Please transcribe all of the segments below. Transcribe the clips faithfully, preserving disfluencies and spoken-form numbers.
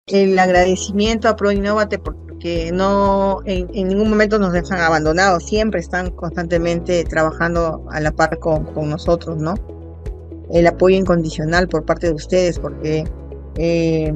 el agradecimiento a ProInnovate porque no en, en ningún momento nos dejan abandonados, siempre están constantemente trabajando a la par con, con nosotros, ¿no? El apoyo incondicional por parte de ustedes, porque eh,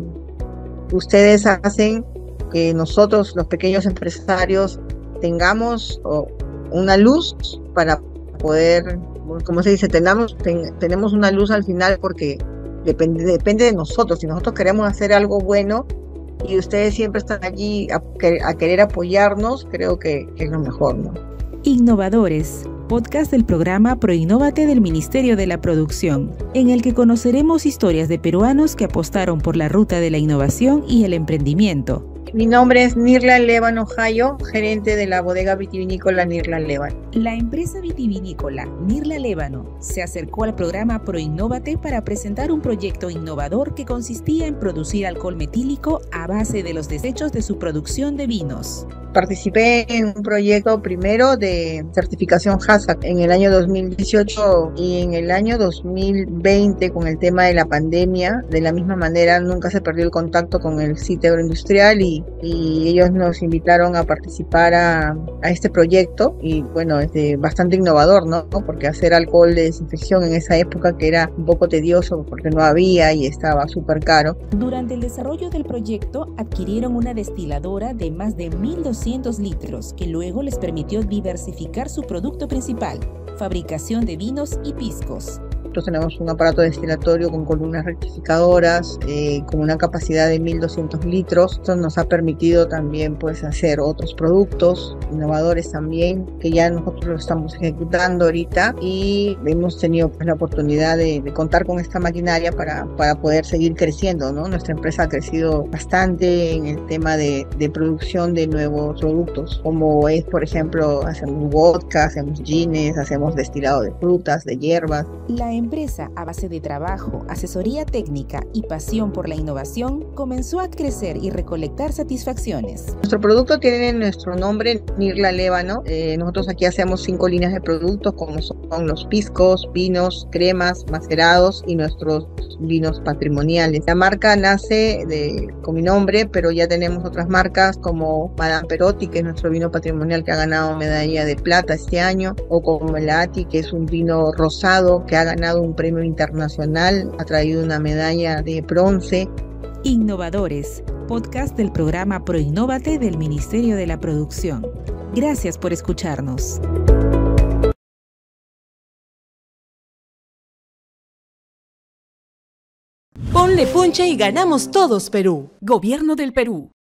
ustedes hacen que nosotros, los pequeños empresarios, tengamos oh, una luz para poder, como se dice, tenemos, ten, tenemos una luz al final porque depende, depende de nosotros. Si nosotros queremos hacer algo bueno y ustedes siempre están allí a, a querer apoyarnos, creo que, que es lo mejor, ¿no? Innovadores, podcast del programa ProInnovate del Ministerio de la Producción, en el que conoceremos historias de peruanos que apostaron por la ruta de la innovación y el emprendimiento. Mi nombre es Nirla Lévano Jayo, gerente de la bodega vitivinícola Nirla Lévano. La empresa vitivinícola Nirla Lévano se acercó al programa ProInnovate para presentar un proyecto innovador que consistía en producir alcohol metílico a base de los desechos de su producción de vinos. Participé en un proyecto primero de certificación HACCP en el año dos mil dieciocho y en el año dos mil veinte con el tema de la pandemia. De la misma manera nunca se perdió el contacto con el sitio agroindustrial y, y ellos nos invitaron a participar a, a este proyecto y bueno, es de, bastante innovador, ¿no? Porque hacer alcohol de desinfección en esa época que era un poco tedioso porque no había y estaba súper caro. Durante el desarrollo del proyecto adquirieron una destiladora de más de mil doscientos litros, que luego les permitió diversificar su producto principal, fabricación de vinos y piscos. Nosotros tenemos un aparato destilatorio con columnas rectificadoras, eh, con una capacidad de mil doscientos litros. Esto nos ha permitido también pues, hacer otros productos innovadores también, que ya nosotros lo estamos ejecutando ahorita y hemos tenido pues, la oportunidad de, de contar con esta maquinaria para, para poder seguir creciendo, ¿no? Nuestra empresa ha crecido bastante en el tema de, de producción de nuevos productos, como es, por ejemplo, hacemos vodka, hacemos gines, hacemos destilado de frutas, de hierbas. La empresa, a base de trabajo, asesoría técnica y pasión por la innovación, comenzó a crecer y recolectar satisfacciones. Nuestro producto tiene nuestro nombre, Nirla Lévano. Eh, nosotros aquí hacemos cinco líneas de productos, como son los piscos, vinos, cremas, macerados y nuestros vinos patrimoniales. La marca nace de, con mi nombre, pero ya tenemos otras marcas como Madame Perotti, que es nuestro vino patrimonial que ha ganado medalla de plata este año, o como el Ati, que es un vino rosado que ha ganado un premio internacional, ha traído una medalla de bronce. Innovadores, podcast del programa ProInnovate del Ministerio de la Producción. Gracias por escucharnos. Ponle punche y ganamos todos, Perú. Gobierno del Perú.